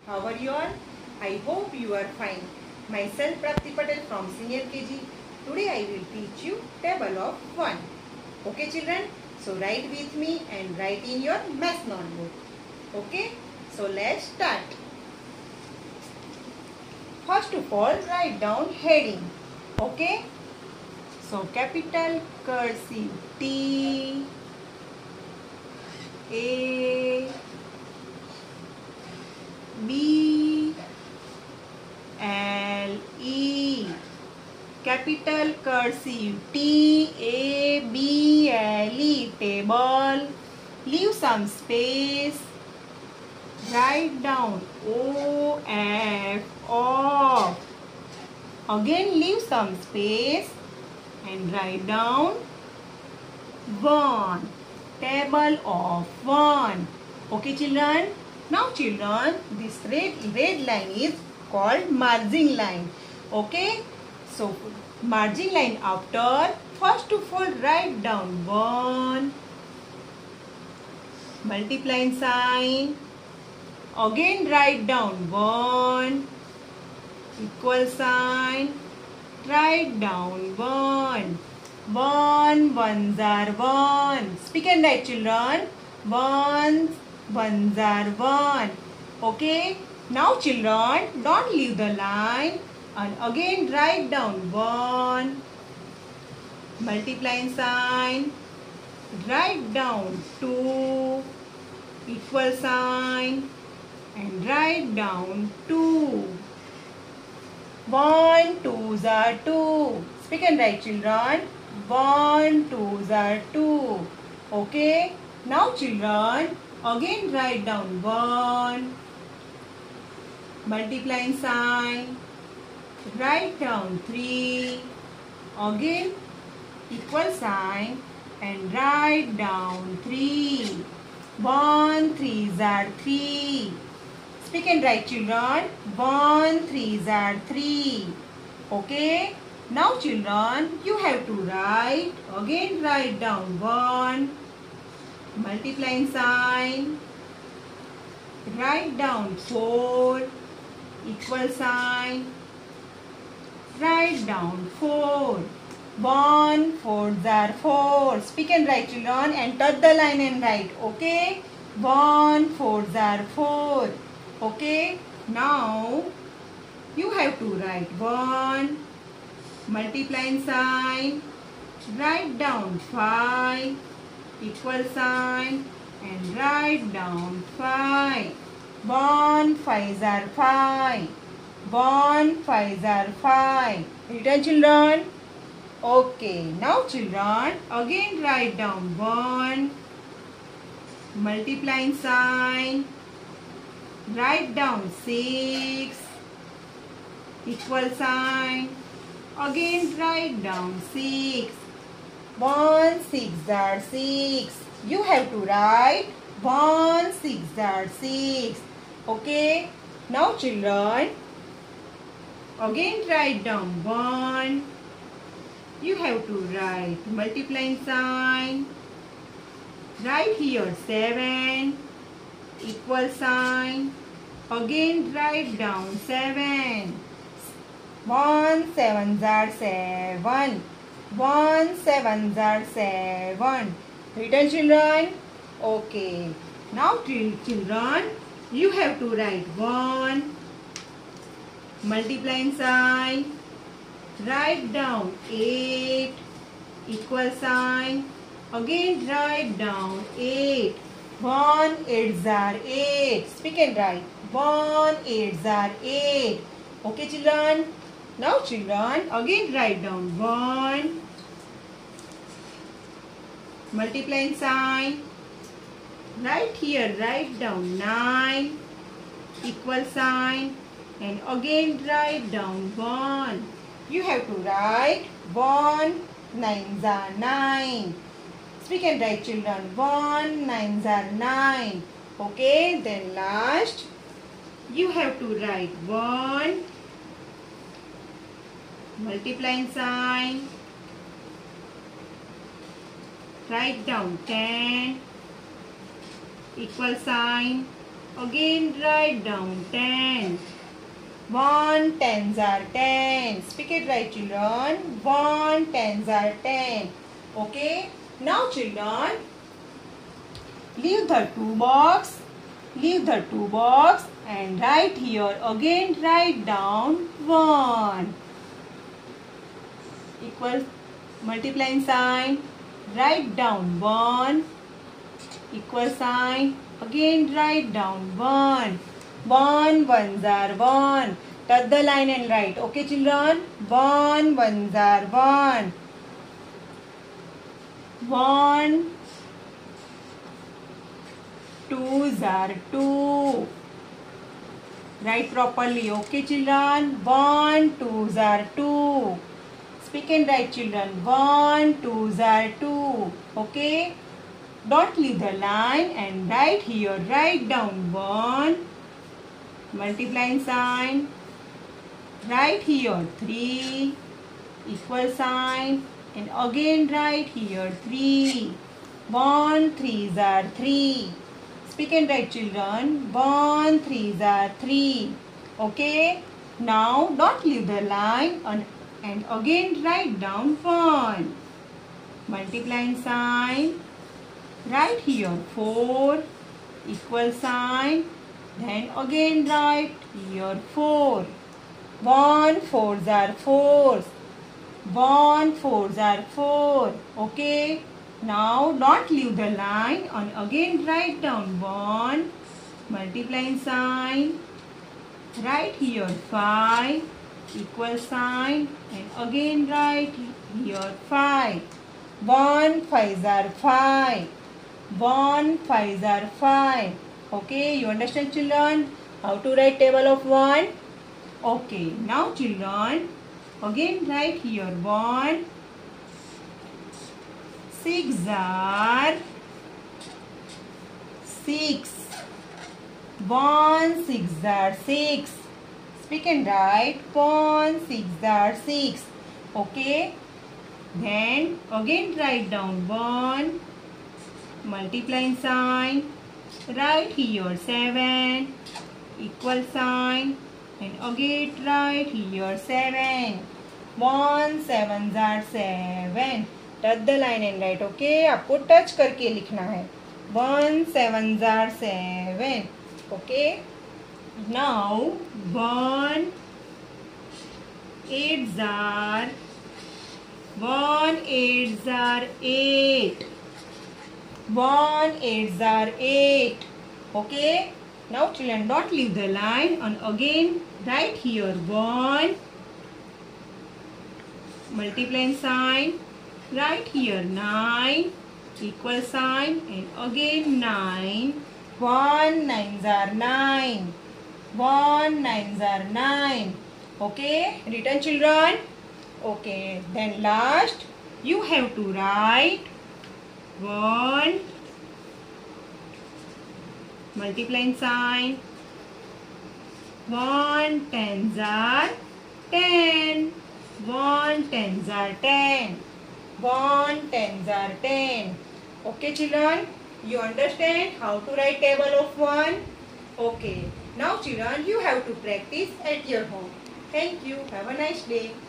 How are you all? I hope you are fine. Myself Prapti Patel from Senior KG. Today I will teach you table of 1. Okay children? So write with me and write in your math notebook. Okay? So let's start. First of all, write down heading. Okay? So capital cursive T A B L E, capital cursive T A B L E, table. Leave some space. Write down O F off. Again leave some space and write down 1, table of 1. Okay children? Now children, this red line is called margin line. Okay? So margin line after, first of all write down 1, multiplying sign. Again write down 1, equal sign. Write down 1. 1 ones are 1. Speak and write children. 1 ones are 1. Okay. Now children, don't leave the line. And again write down 1. Multiplying sign. Write down 2. Equal sign. And write down 2. 1 2s are 2. Speak and write children. 1 2s are 2. Okay. Now children, again write down 1. Multiplying sign. Write down 3. Again equal sign and write down 3. 1 3s are 3. Speak and write children. 1 3s are 3. Okay. Now children, you have to write. Again write down 1. Multiplying sign. Write down 4. Equal sign. Write down 4. 1 4s are 4. Speak and write children and touch the line and write. Okay. 1 4s are 4. Okay. Now you have to write 1. Multiplying sign. Write down 5. Equal sign and write down 5. 1 5s are 5. 1 5s are 5. Written children? Okay. Now children, again write down 1. Multiplying sign. Write down 6. Equal sign. Again write down 6. 1 6s are 6. You have to write 1 6s are 6. Okay. Now children, again write down 1. You have to write multiplying sign. Write here 7. Equal sign. Again write down 7. 1 7s are 7. 1 7s are 7. Written children? Okay. Now children, you have to write 1. Multiplying sign. Write down 8. Equal sign. Again write down 8. 1 8s are 8. Speak and write. 1 8s are 8. Okay children? Now children, again write down 1. Multiplying sign. Right here write down 9. Equal sign. And again write down 1. You have to write 1 9s are 9. Speak and write children. 1 9s are 9. Okay, then last you have to write 1. Multiplying sign. Write down 10. Equal sign. again write down 10. 1 tens are 10. Speak it right, children. 1 tens are 10. Okay. Now, children, leave the 2 box. Leave the 2 box and write here. Again write down 1. Equal multiplying sign. Write down 1. Equal sign. Again write down 1. 1 ones are 1. Touch the line and write. Okay, children? 1 ones are 1. 1 twos are 2. Write properly. Okay, children? 1 twos are 2. Speak and write, children. 1 twos are 2. Okay? Don't leave the line and write here. Write down 1. Multiplying sign. Write here 3. Equal sign. And again write here 3. 1 threes are 3. Speak and write, children. 1 threes are 3. Okay? Now don't leave the line and again write down 1. Multiplying sign. Write here 4. Equal sign. Then again write here 4. 1 fours are 4. 1 fours are 4. Okay. Now don't leave the line and again write down 1. Multiplying sign. Write here 5. Equal sign. And again write here 5. 1 fives are 5. 1 fives are 5. Okay, you understand, children? How to write table of 1? Okay, now, children, again write here 1. 6 are 6. 1 6 are 6. Speak and write 1 6 are 6. Okay. Then again write down 1. Multiplying sign. Write here 7. Equal sign. And again write here 7. 1 sevens are 7. Touch the line and write. Okay, आपको touch करके लिखना है. 1 sevens are 7. Okay. Now 1 eights are 8. 1 eights are 8. Okay. Now, children, don't leave the line and again write here 1. Multiplying sign. Write here 9. Equal sign. And again 9. 1 nines are 9. 1 nines are 9. Okay. Written, children? Okay. Then last, you have to write 1. Multiplying sign. 1 tens are 10. 1 tens are 10. 1 tens are 10. Okay, children? You understand how to write table of 1? Okay. Now, children, you have to practice at your home. Thank you. Have a nice day.